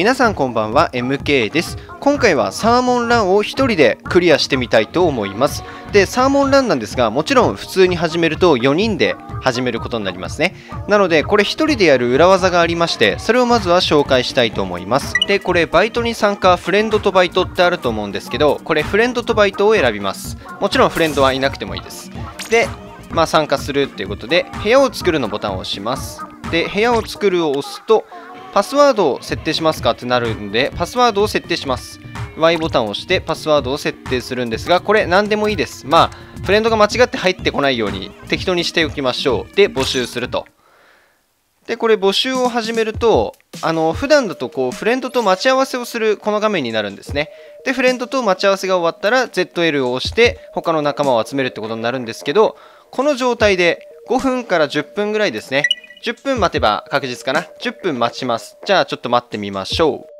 皆さんこんばんは、 MK です。今回はサーモンランを一人でクリアしてみたいと思います。で、サーモンランなんですが、もちろん普通に始めると4人で始めることになりますね。なのでこれ一人でやる裏技がありまして、それをまずは紹介したいと思います。で、これバイトに参加、フレンドとバイトってあると思うんですけど、これフレンドとバイトを選びます。もちろんフレンドはいなくてもいいです。で、参加するっていうことで部屋を作るのボタンを押します。で、部屋を作るを押すとパスワードを設定しますかってなるんで、パスワードを設定します。Y ボタンを押してパスワードを設定するんですが、これ何でもいいです。フレンドが間違って入ってこないように適当にしておきましょう。で、募集すると。で、これ募集を始めると、普段だとフレンドと待ち合わせをするこの画面になるんですね。で、フレンドと待ち合わせが終わったら ZL を押して他の仲間を集めるってことになるんですけど、この状態で5分から10分ぐらいですね。10分待てば確実かな。10分待ちます。じゃあちょっと待ってみましょう。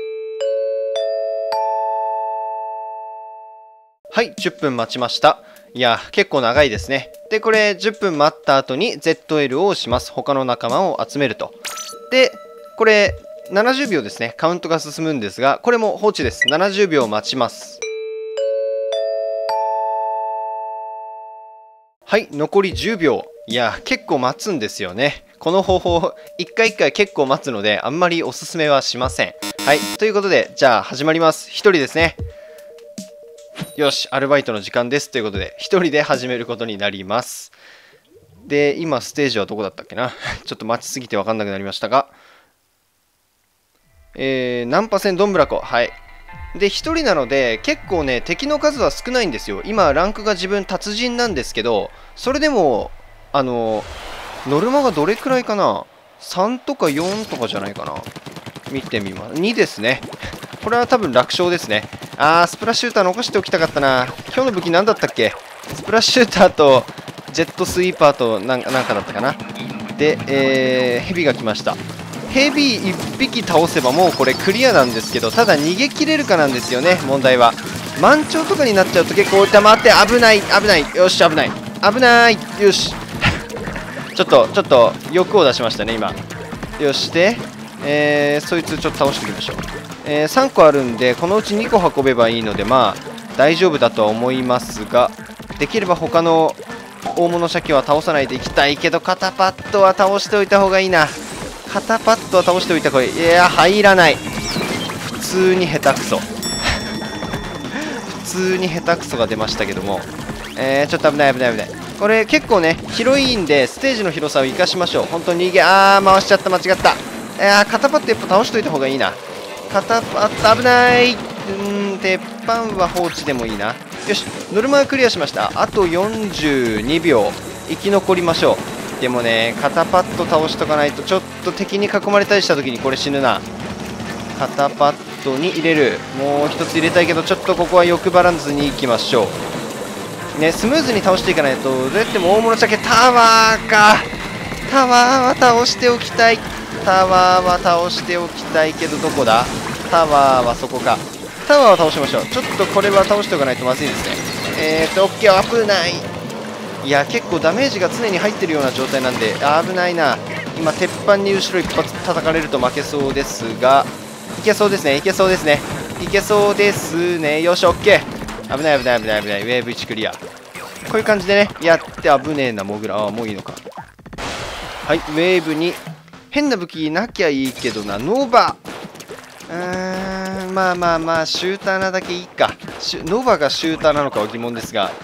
はい、10分待ちました。いや、結構長いですね。で、これ10分待った後に ZL を押します。他の仲間を集めると。で、これ70秒ですね。カウントが進むんですが、これも放置です。70秒待ちます。はい、残り10秒。いや、結構待つんですよね。この方法、一回一回結構待つので、あんまりおすすめはしません。はい、ということで、じゃあ始まります。1人ですね。よし、アルバイトの時間です。ということで、1人で始めることになります。で、今、ステージはどこだったっけな。ちょっと待ちすぎて分かんなくなりましたが、ナンパ戦どんぶらこ。はい。で、1人なので、結構ね、敵の数は少ないんですよ。今、ランクが自分、達人なんですけど、それでも、ノルマがどれくらいかな ?3 とか4とかじゃないかな。見てみます。2ですね。これは多分楽勝ですね。スプラッシューター残しておきたかったな。今日の武器何だったっけ？スプラッシューターとジェットスイーパーとなんかだったかな。で、ヘビが来ました。ヘビ1匹倒せばもうこれクリアなんですけど、ただ逃げ切れるかなんですよね、問題は。満潮とかになっちゃうと結構黙って危ない。よし、危ない。よし。ちょっと欲を出しましたね、今。よしで、そいつちょっと倒しておきましょう。3個あるんで、このうち2個運べばいいので、大丈夫だとは思いますが、できれば他の大物鮭は倒さないでいきたいけど、肩パッドは倒しておいた方がいいな。肩パッドは倒しておいた方がいい。いや、入らない。普通に下手くそ。普通に下手くそが出ましたけども、ちょっと危ない。これ結構ね、広いんで、ステージの広さを生かしましょう。本当に回しちゃった、間違った。肩パッドやっぱ倒しといた方がいいな。肩パッド危ない。鉄板は放置でもいいな。よし、ノルマはクリアしました。あと42秒生き残りましょう。でもね、肩パッド倒しとかないと、ちょっと敵に囲まれたりした時にこれ死ぬな。肩パッドに入れる。もう一つ入れたいけど、ちょっとここは欲張らずにいきましょうね。スムーズに倒していかないと。どうやっても大物鮭タワーか。タワーは倒しておきたい。けど、どこだ。タワーはそこか。タワーを倒しましょう。ちょっとこれは倒しておかないとまずいですね。オッケー、危ない。いや、結構ダメージが常に入ってるような状態なんで、危ないな。今、鉄板に後ろ一発叩かれると負けそうですが、いけそうですね。よし、オッケー。危ない。ウェーブ1クリア。こういう感じでね、やって危ねえな、モグラ。もういいのか。はい、ウェーブに、変な武器なきゃいいけどな、ノーバー。シューターなだけいいか。ノーバがシューターなのかは疑問ですが、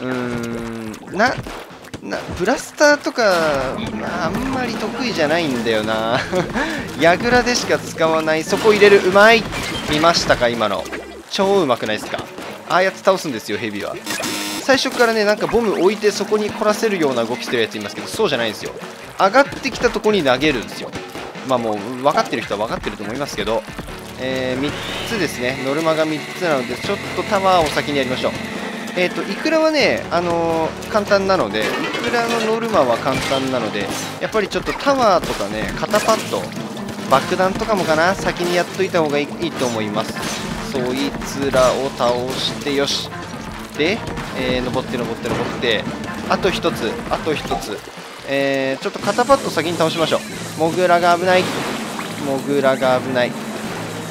ブラスターとか、あんまり得意じゃないんだよな。ヤグラでしか使わない。そこ入れる。うまい。見ましたか、今の。超うまくないですか。ああやって倒すんですよ、ヘビは。最初からね、なんかボム置いてそこに凝らせるような動きしてるやついますけど、そうじゃないんですよ。上がってきたとこに投げるんですよ。もう分かってる人は分かってると思いますけど、3つですね。ノルマが3つなので、ちょっとタワーを先にやりましょう。イクラはね、簡単なので、イクラのノルマは簡単なので、やっぱりちょっとタワーとかね、肩パッド、爆弾とかもかな、先にやっといた方がいいと思います。そいつらを倒して、よし。で、登って、あと1つ、ちょっと肩パッド先に倒しましょう。モグラが危ない。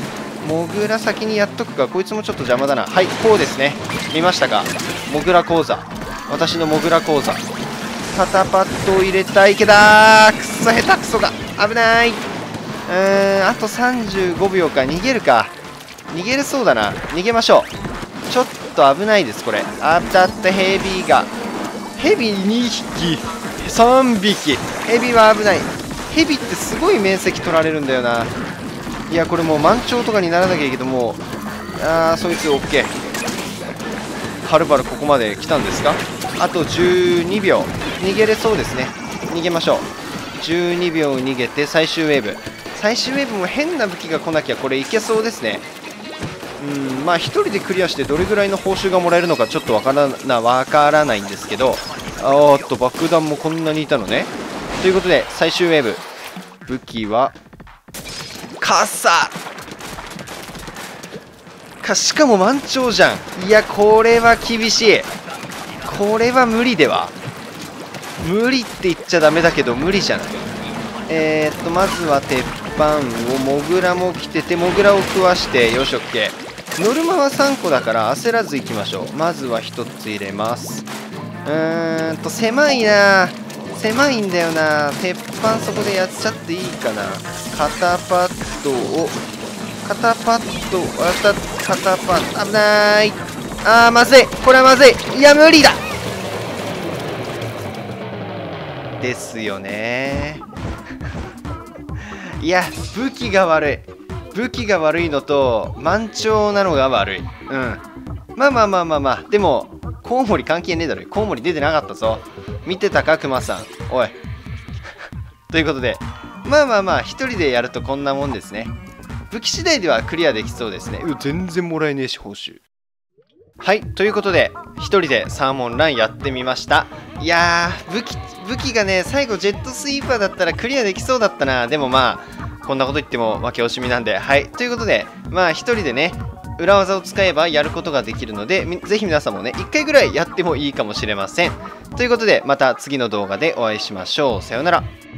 モグラ先にやっとくか。こいつもちょっと邪魔だな。はい、こうですね。見ましたか？モグラ講座。私のモグラ講座。肩パッドを入れたいけどー、くっそ下手くそが危ない。あと35秒か。逃げるか。逃げれそうだな。逃げましょう。ちょっと危ないですこれ。あったったヘビが。ヘビ2匹3匹。ヘビは危ない。ヘビってすごい面積取られるんだよな。いやこれもう満潮とかにならなきゃいいけども、そいつ OK。 はるばるここまで来たんですか。あと12秒。逃げれそうですね。逃げましょう。12秒逃げて最終ウェーブ。最終ウェーブも変な武器が来なきゃこれいけそうですね。まあ1人でクリアしてどれぐらいの報酬がもらえるのかちょっとわからないんですけど、おっと爆弾もこんなにいたのね。ということで最終ウェーブ、武器は傘か。しかも満潮じゃん。いやこれは厳しい。これは無理では。無理って言っちゃダメだけど無理じゃない。まずは鉄板を、モグラも来てて、モグラを食わして、よし OK。ノルマは3個だから焦らずいきましょう。まずは1つ入れます。狭いな。狭いんだよな。鉄板そこでやっちゃっていいかな。肩パッドを、肩パッド、肩パッド、危ない。まずい。これはまずい。いや無理だですよね。いや武器が悪い。武器が悪いのと満潮なのが悪い。まあでもコウモリ関係ねえだろ。コウモリ出てなかったぞ。見てたかクマさん。おいということでまあ一人でやるとこんなもんですね。武器次第ではクリアできそうですね。全然もらえねえし報酬。はい、ということで一人でサーモンランやってみました。いやー武器がね最後ジェットスイーパーだったらクリアできそうだったな。でもまあこんなこと言っても負け惜しみなんで。はい、ということでまあ一人でね裏技を使えばやることができるので、ぜひ皆さんもね1回ぐらいやってもいいかもしれません。ということでまた次の動画でお会いしましょう。さようなら。